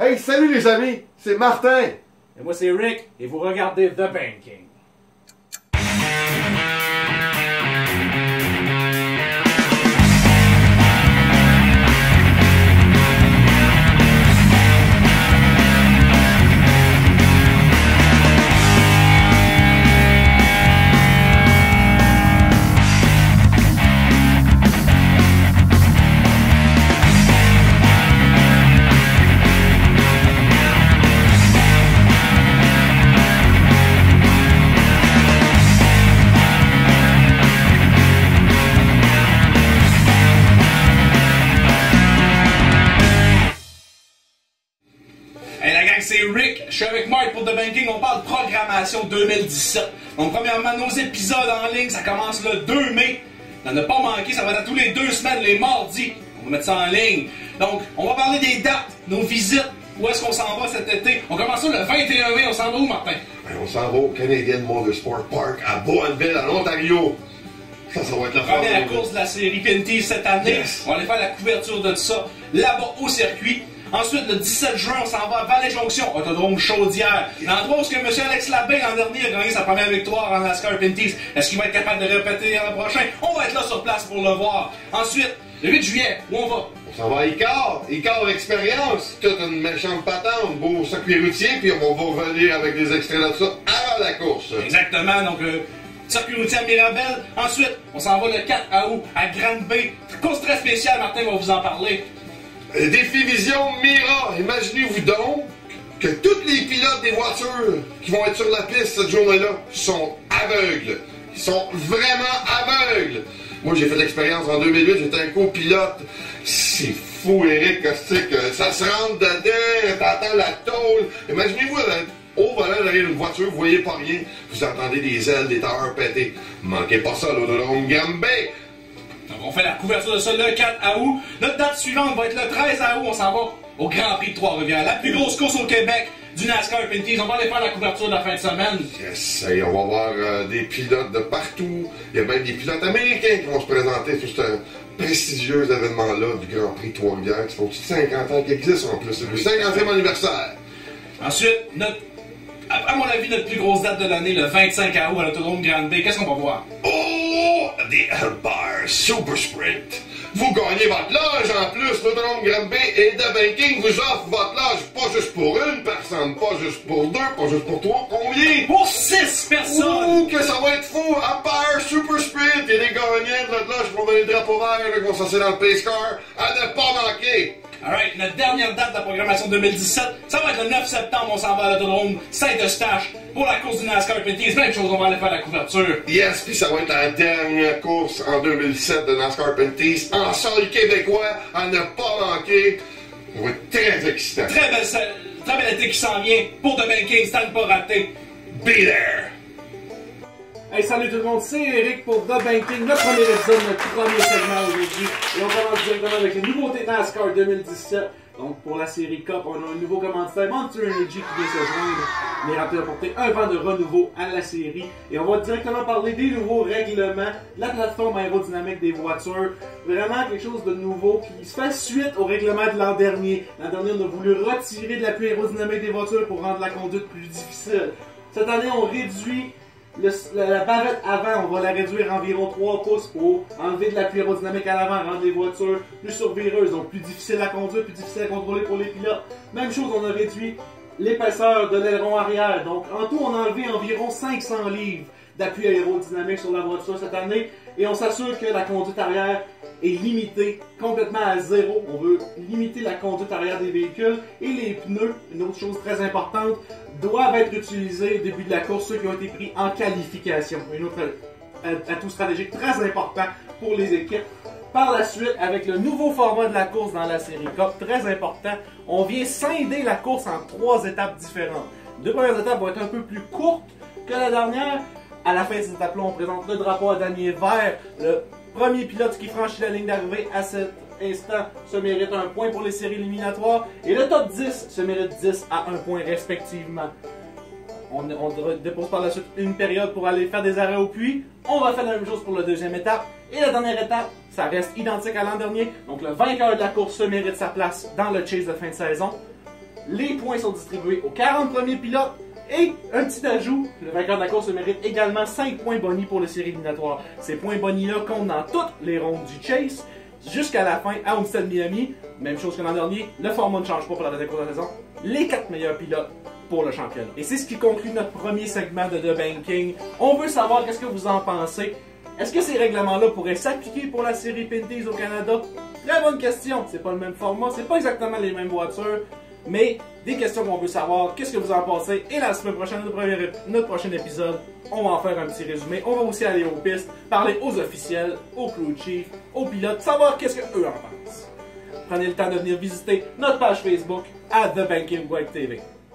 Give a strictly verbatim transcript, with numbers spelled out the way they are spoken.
Hey, salut les amis, c'est Martin. Et moi c'est Rick, et vous regardez The Banking. C'est Rick, je suis avec Mike pour The Banking, on parle de programmation deux mille dix-sept. Donc premièrement, nos épisodes en ligne, ça commence le deux mai. On n'a pas manqué, ça va être à tous les deux semaines, les mardis. On va mettre ça en ligne. Donc, on va parler des dates, nos visites, où est-ce qu'on s'en va cet été. On commence ça le vingt et un mai, on s'en va où, Martin? Ben, on s'en va au Canadian Motorsport Park à Bowenville, en Ontario. Ça, ça va être la première course de la série Pinty cette année. Yes. On va aller faire la couverture de ça là-bas au circuit. Ensuite, le dix-sept juin, on s'en va à Vallée-Jonction, Autodrome Chaudière. L'endroit où M. Alex Labbé, l'an dernier, a gagné sa première victoire en NASCAR Pinty. Est-ce qu'il va être capable de répéter l'an prochain? On va être là sur place pour le voir. Ensuite, le huit juillet, où on va? On s'en va à Icar. Icar Expérience. Toute une méchante patente, beau circuit routier, puis on va revenir avec des extraits de ça avant la course. Exactement, donc... Euh, circuit routier à Mirabel. Ensuite, on s'en va le quatre août à Granby. Course très spéciale, Martin va vous en parler. Défi Vision Mira. Imaginez-vous donc que tous les pilotes des voitures qui vont être sur la piste cette journée-là sont aveugles. Ils sont vraiment aveugles. Moi, j'ai fait l'expérience en deux mille huit, j'étais un copilote. C'est fou, Eric Caustic. Ça se rentre dedans, t'entends la tôle. Imaginez-vous au volant derrière une voiture, vous voyez pas rien. Vous entendez des ailes, des tailleurs péter. Manquez pas ça, l'Autodrome Granby. Donc on fait la couverture de ça le quatre août. Notre date suivante va être le treize août. On s'en va au Grand Prix de Trois-Rivières. La plus grosse course au Québec du NASCAR Pinty. On va aller faire la couverture de la fin de semaine. Yes, et on va voir euh, des pilotes de partout. Il y a même des pilotes américains qui vont se présenter sur ce prestigieux événement-là du Grand Prix de Trois-Rivières. Ça fait cinquante ans qu'il existe en plus. C'est le cinquantième anniversaire. Ensuite, notre... à mon avis, notre plus grosse date de l'année, le vingt-cinq août à l'Autodrome Granby. Qu'est-ce qu'on va voir? Oh! Des Empire Super Sprint! Vous gagnez votre loge en plus! L'Autodrome Granby et The Banking vous offre votre loge pas juste pour une personne, pas juste pour deux, pas juste pour trois. Combien? Pour six personnes! Ouh, que ça va être fou! Empire Super Sprint! Il y a des gagnants de notre loge qui vont donner le drapeau vert, qui vont s'asseoir dans le pace car à ne pas manquer! Alright, notre dernière date de la programmation deux mille dix-sept, ça va être le neuf septembre, on s'en va à l'Autodrome Saint-Eustache pour la course du NASCAR Pinty. Même chose, on va aller faire la couverture. Yes, puis ça va être la dernière course en deux mille dix-sept de NASCAR Pinty en sol québécois à ne pas manquer. Ça va être très excitant. Très belle, très belle été qui s'en vient pour The Banking, c'est à ne pas rater. Be there! Hey, salut tout le monde, c'est Eric pour The Banking, notre premier épisode, notre premier segment aujourd'hui. Et on commence directement avec les nouveautés NASCAR deux mille dix-sept. Donc pour la série Cup, on a un nouveau commanditaire, Monster Energy, qui vient se joindre. Les Raptors apporter un vent de renouveau à la série. Et on va directement parler des nouveaux règlements, la plateforme aérodynamique des voitures. Vraiment quelque chose de nouveau qui se fait suite au règlement de l'an dernier. L'an dernier, on a voulu retirer de l'appui aérodynamique des voitures pour rendre la conduite plus difficile. Cette année, on réduit Le, la, la bavette avant, on va la réduire environ trois pouces pour enlever de l'appui aérodynamique à l'avant, rendre les voitures plus survireuses, donc plus difficile à conduire, plus difficile à contrôler pour les pilotes. Même chose, on a réduit l'épaisseur de l'aileron arrière. Donc en tout, on a enlevé environ cinq cents livres d'appui aérodynamique sur la voiture cette année. Et on s'assure que la conduite arrière est limitée complètement à zéro. On veut limiter la conduite arrière des véhicules. Et les pneus, une autre chose très importante, doivent être utilisés au début de la course, ceux qui ont été pris en qualification. Un autre atout stratégique très important pour les équipes. Par la suite, avec le nouveau format de la course dans la série Cup, très important, on vient scinder la course en trois étapes différentes. Les deux premières étapes vont être un peu plus courtes que la dernière. À la fin de cette étape-là, on présente le drapeau à damier vert. Le premier pilote qui franchit la ligne d'arrivée à cet instant se mérite un point pour les séries éliminatoires. Et le top dix se mérite dix à un point respectivement. On, on dépose par la suite une période pour aller faire des arrêts au puits. On va faire la même chose pour la deuxième étape. Et la dernière étape, ça reste identique à l'an dernier. Donc le vainqueur de la course se mérite sa place dans le chase de fin de saison. Les points sont distribués aux quarante premiers pilotes. Et un petit ajout, le vainqueur de la course mérite également cinq points bonus pour les séries éliminatoires. Ces points bonus-là comptent dans toutes les rondes du chase jusqu'à la fin à Homestead Miami. Même chose que l'an dernier, le format ne change pas pour la deuxième course de la saison. Les quatre meilleurs pilotes pour le championnat. Et c'est ce qui conclut notre premier segment de The Banking. On veut savoir qu'est-ce que vous en pensez. Est-ce que ces règlements-là pourraient s'appliquer pour la série Pinty's au Canada? Très bonne question. C'est pas le même format, c'est pas exactement les mêmes voitures. Mais des questions qu'on veut savoir, qu'est-ce que vous en pensez? Et la semaine prochaine, notre, premier, notre prochain épisode, on va en faire un petit résumé. On va aussi aller aux pistes, parler aux officiels, aux crew chiefs, aux pilotes, savoir qu'est-ce qu'eux en pensent. Prenez le temps de venir visiter notre page Facebook à The Banking Web T V.